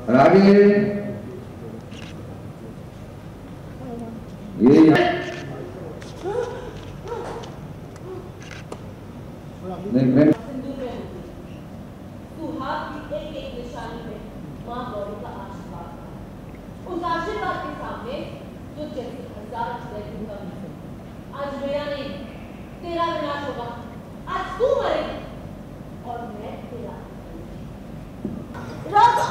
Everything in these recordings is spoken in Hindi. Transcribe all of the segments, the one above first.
और आगे ये जो जैसे हजार का आज मेरा नहीं तेरा विनाश होगा। आज तू मरेगी और मैं तेरा। राघव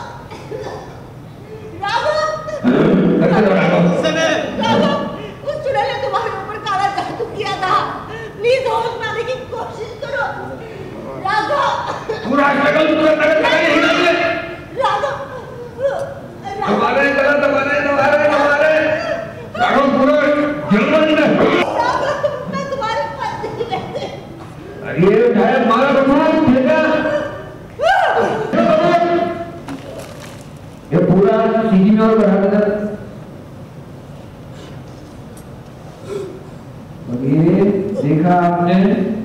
उस चुड़ैल ने तुम्हारे ऊपर काला जादू किया था। प्लीज होश में आने की कोशिश करो राघव। ये पूरा सीधी में और बढ़ा देना। ये देखा आपने?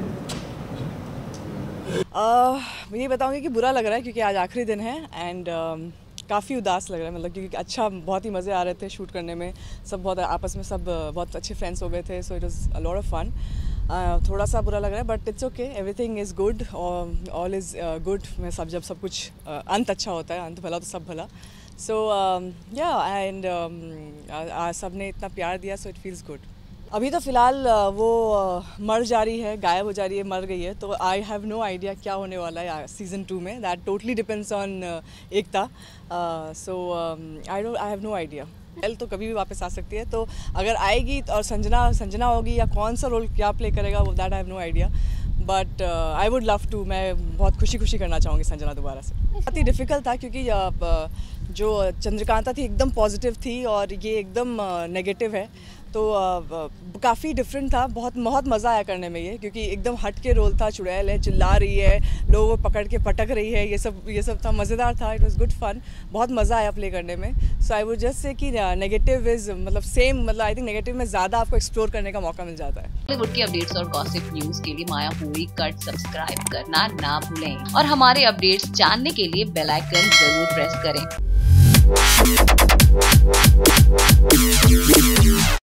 ये बताऊंगी कि बुरा लग रहा है क्योंकि आज आखिरी दिन है एंड काफ़ी उदास लग रहा है, मतलब क्योंकि अच्छा बहुत ही मज़े आ रहे थे शूट करने में। सब बहुत आपस में सब बहुत अच्छे फ्रेंड्स हो गए थे, so it was a lot of fun. थोड़ा सा बुरा लग रहा है but it's okay, everything is good, all is good. मैं सब जब सब कुछ अंत अच्छा होता है, अंत भला तो सब भला। सो या एंड सब ने इतना प्यार दिया, सो इट फील्स गुड। अभी तो फ़िलहाल वो मर जा रही है, गायब हो जा रही है, मर गई है, तो आई हैव नो आइडिया क्या होने वाला है सीज़न 2 में। That totally depends on Ekta. So I have no idea. L तो कभी भी वापस आ सकती है, तो अगर आएगी और संजना होगी या कौन सा रोल क्या प्ले करेगा वो that I have no idea, but I would love to. मैं बहुत खुशी करना चाहूँगी संजना दोबारा से। बहुत ही डिफ़िकल्ट था क्योंकि जो चंद्रकांता थी एकदम पॉजिटिव थी और ये एकदम नेगेटिव है, तो काफ़ी डिफरेंट था। बहुत मज़ा आया करने में ये, क्योंकि एकदम हट के रोल था। चुड़ैल है, चिल्ला रही है, लोगों को पकड़ के पटक रही है, ये सब था, मज़ेदार था। इट वाज गुड फन, बहुत मज़ा आया प्ले करने में। सो आई वुड जस्ट से कि नेगेटिव इज़ मतलब सेम, मतलब आई थिंक नेगेटिव में ज़्यादा आपको एक्सप्लोर करने का मौका मिल जाता है। बॉलीवुड की अपडेट्स और गॉसिप न्यूज़ के लिए माया पूरी कट सब्सक्राइब करना ना भूलें और हमारे अपडेट्स जानने के लिए बेल आइकन जरूर प्रेस करें।